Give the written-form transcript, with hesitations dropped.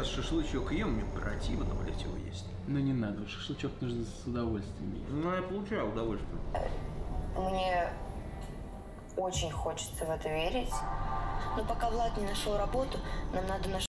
сейчас шашлычок ем, мне противно, блядь, его есть. Ну не надо, шашлычок нужно с удовольствием есть. Ну, я получаю удовольствие. Мне очень хочется в это верить. Но пока Влад не нашел работу, нам надо